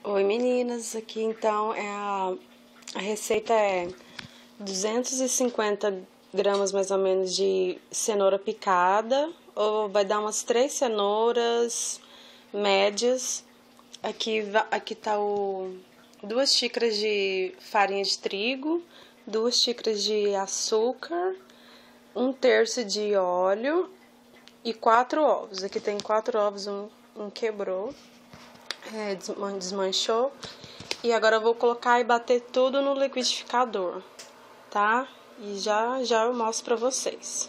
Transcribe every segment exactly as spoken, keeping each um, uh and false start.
Oi meninas, aqui então é a, a receita é duzentos e cinquenta gramas mais ou menos de cenoura picada, ou vai dar umas três cenouras médias. Aqui, aqui tá o duas xícaras de farinha de trigo, duas xícaras de açúcar, um terço de óleo e quatro ovos. Aqui tem quatro ovos, um, um quebrou. É, desmanchou. E agora eu vou colocar e bater tudo no liquidificador, tá? E já já eu mostro pra vocês.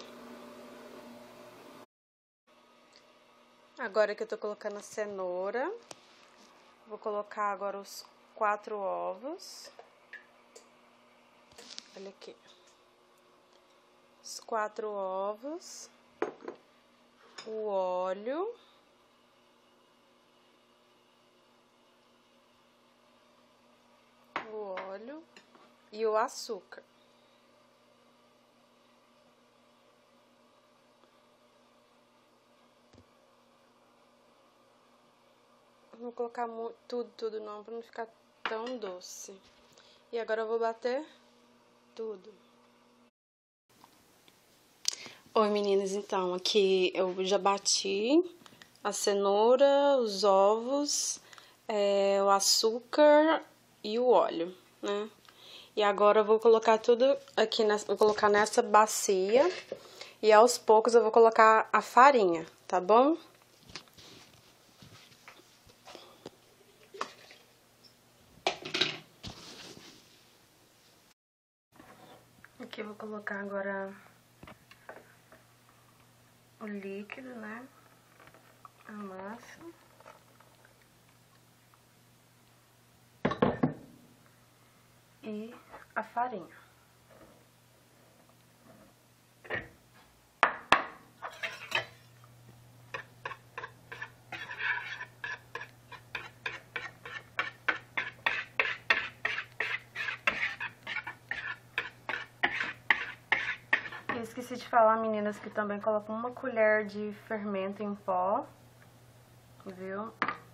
Agora que eu tô colocando a cenoura, vou colocar agora os quatro ovos. Olha aqui. Os quatro ovos, o óleo, o óleo e o açúcar. Não vou colocar tudo, tudo não, para não ficar tão doce. E agora eu vou bater tudo. Oi meninas, então, aqui eu já bati a cenoura, os ovos, é, o açúcar e o óleo, né? E agora eu vou colocar tudo aqui, nessa, vou colocar nessa bacia e aos poucos eu vou colocar a farinha, tá bom? Aqui eu vou colocar agora o líquido, né? A massa. E a farinha. Eu esqueci de falar, meninas, que também coloco uma colher de fermento em pó, viu?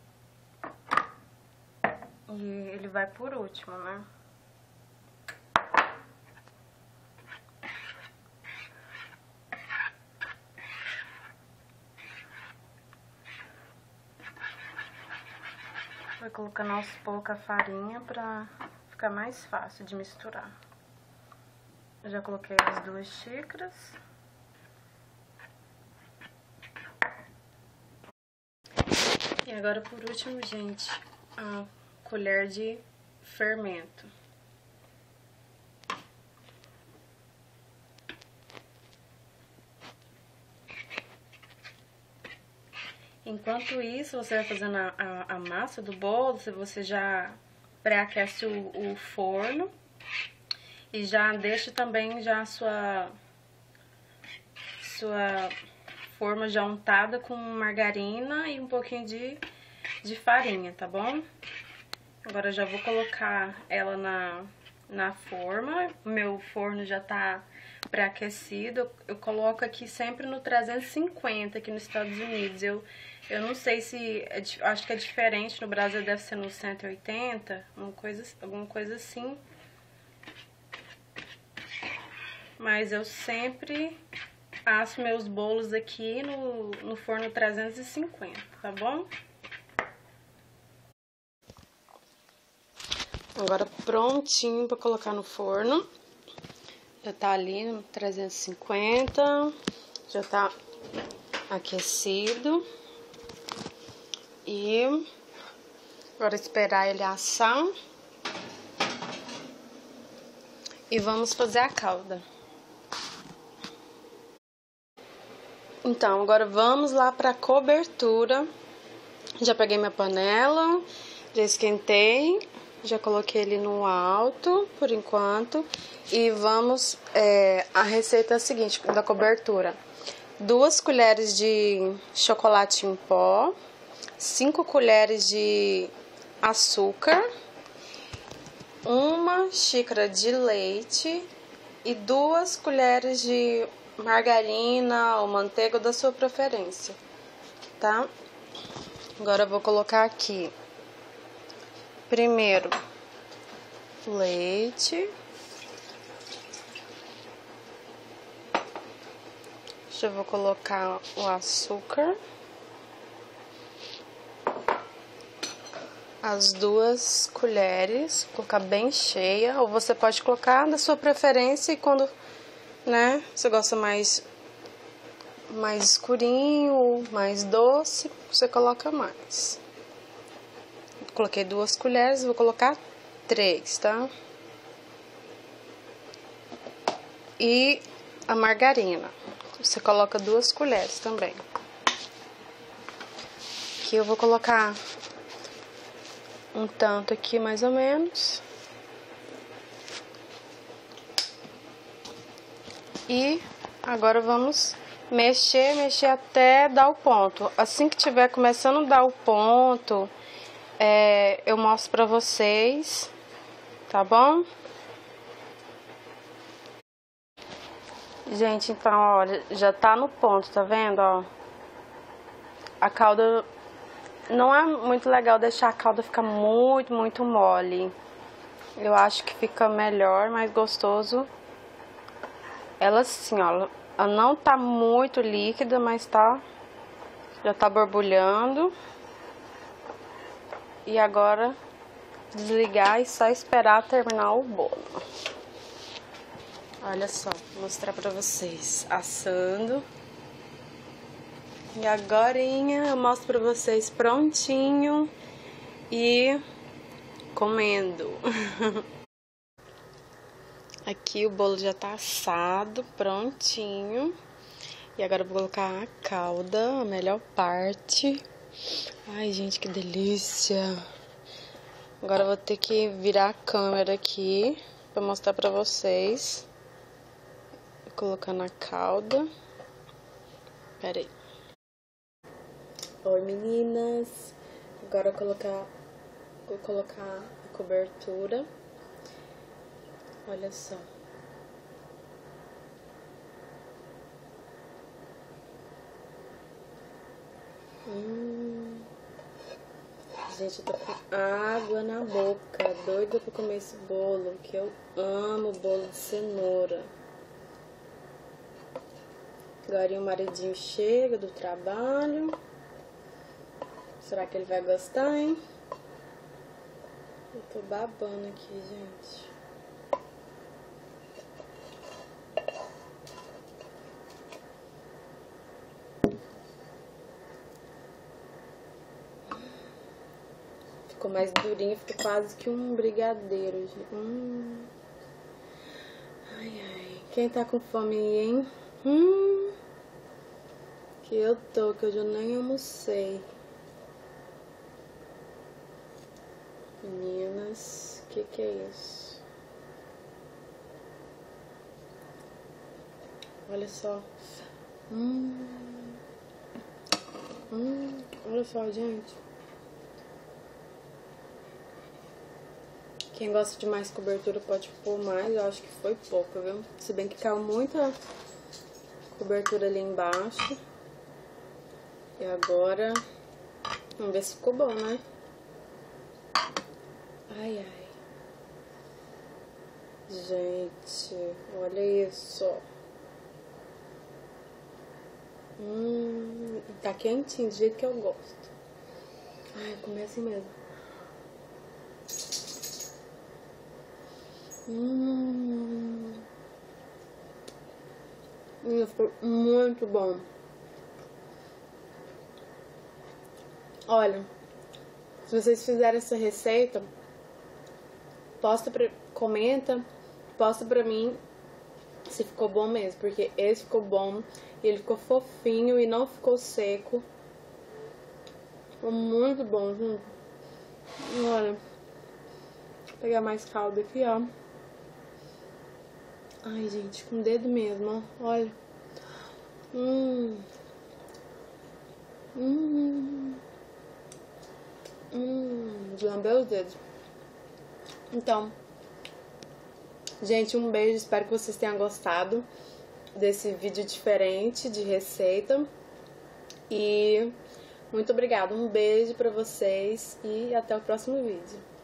E ele vai por último, né? Vai colocando aos poucos a farinha pra ficar mais fácil de misturar. Eu já coloquei as duas xícaras. E agora, por último, gente, a colher de fermento. Enquanto isso, você vai fazendo a, a, a massa do bolo, você já pré-aquece o, o forno e já deixa também já a sua, sua forma já untada com margarina e um pouquinho de, de farinha, tá bom? Agora eu já vou colocar ela na, na forma, o meu forno já tá pré-aquecido, eu, eu coloco aqui sempre no trezentos e cinquenta aqui nos Estados Unidos. Eu, eu não sei se, é, acho que é diferente, no Brasil deve ser no cento e oitenta, uma coisa, alguma coisa assim. Mas eu sempre asso meus bolos aqui no, no forno trezentos e cinquenta, tá bom? Agora prontinho para colocar no forno. Já tá ali no trezentos e cinquenta, já tá aquecido. E agora esperar ele assar. E vamos fazer a calda. Então, agora vamos lá para a cobertura. Já peguei minha panela, já esquentei, já coloquei ele no alto por enquanto. E vamos, é, a receita é a seguinte, da cobertura. Duas colheres de chocolate em pó, cinco colheres de açúcar, uma xícara de leite e duas colheres de margarina ou manteiga da sua preferência, tá? Agora eu vou colocar aqui primeiro leite. Já vou colocar o açúcar. As duas colheres, vou colocar bem cheia, ou você pode colocar da sua preferência e quando, né, você gosta mais, mais escurinho, mais doce, você coloca mais. Coloquei duas colheres, vou colocar três, tá? E a margarina, você coloca duas colheres também. Aqui eu vou colocar um tanto aqui, mais ou menos. E agora vamos mexer, mexer até dar o ponto. Assim que tiver começando a dar o ponto, é, eu mostro pra vocês, tá bom? Gente, então, olha, já tá no ponto, tá vendo, ó? A calda, não é muito legal deixar a calda ficar muito, muito mole. Eu acho que fica melhor, mais gostoso. Ela assim, ó, ela não tá muito líquida, mas tá, já tá borbulhando. E agora, desligar e só esperar terminar o bolo. Olha só, vou mostrar pra vocês assando. E agorinha eu mostro pra vocês prontinho e comendo. Aqui o bolo já tá assado, prontinho. E agora eu vou colocar a calda, a melhor parte. Ai, gente, que delícia. Agora eu vou ter que virar a câmera aqui pra mostrar pra vocês. Colocando a calda. Pera aí. Oi, meninas. Agora eu vou colocar, vou colocar a cobertura. Olha só. Hum. Gente, eu tô com água na boca. Doida pra comer esse bolo, que eu amo bolo de cenoura. Agora o maridinho chega do trabalho. Será que ele vai gostar, hein? Eu tô babando aqui, gente. Ficou mais durinho, ficou quase que um brigadeiro, gente. Hum. Ai, ai. Quem tá com fome aí, hein? Hum. Que eu tô, que hoje eu nem almocei. Meninas, que que é isso? Olha só. Hum. Hum. Olha só, gente. Quem gosta de mais cobertura pode pôr mais. Eu acho que foi pouco, viu? Se bem que caiu muita cobertura ali embaixo. E agora, vamos ver se ficou bom, né? Ai, ai. Gente, olha isso. Hum, tá quentinho, do jeito que eu gosto. Ai, comer assim mesmo. Hum. Hum, ficou muito bom. Olha, se vocês fizerem essa receita, posta pra, comenta, posta pra mim se ficou bom mesmo, porque esse ficou bom, e ele ficou fofinho e não ficou seco. Ficou muito bom, gente. Olha, vou pegar mais calda aqui, ó. Ai, gente, com o dedo mesmo, ó. Olha. Hum. Hum. Hum. De lamber os dedos. Então, gente, um beijo. Espero que vocês tenham gostado desse vídeo diferente de receita. E muito obrigada. Um beijo pra vocês e até o próximo vídeo.